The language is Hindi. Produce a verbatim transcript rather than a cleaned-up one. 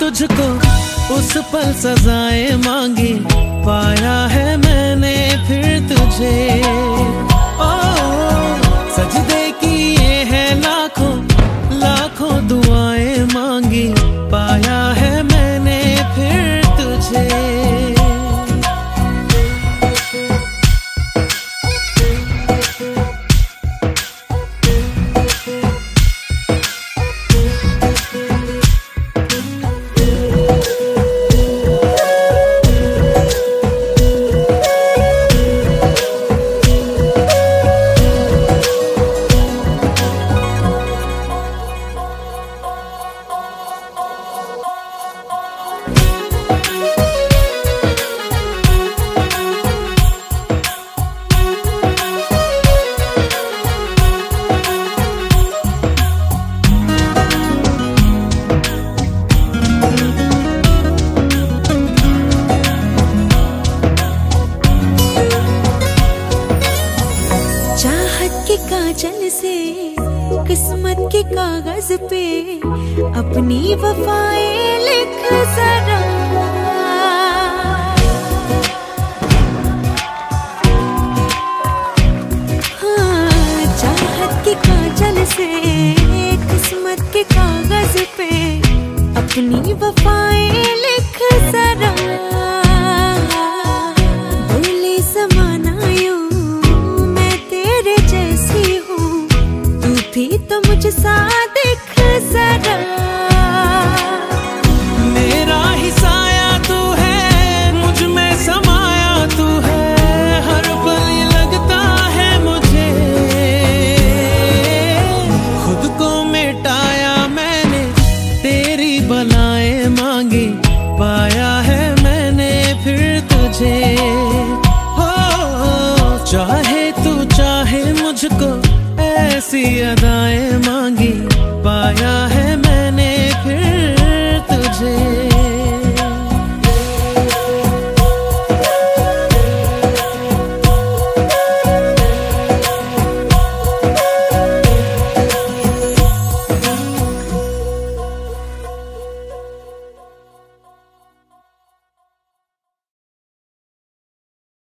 तुझको उस पल सजाएं मांगी, पाया है मैंने फिर तुझे। ओ सजदे किए हैं लाखों लाखों दुआएं मांगी, पाया है मैंने फिर तुझे। काजल से किस्मत के कागज पे अपनी वफाएं लिख जरा। हाँ, चाहत के काजल से किस्मत के कागज पे अपनी वफाएं लिख जरा। बोले समाना भी तो मुझ सा दिख जरा। मेरा ही साया तू है, मुझ में समाया तू है, हर पल ये लगता है मुझे। खुद को मिटाया मैंने, तेरी बलाएं मांगी, पाया है मैंने फिर तुझे। हो चाहे तू चाहे मुझको, ऐसी अदाएं मांगी, पाया है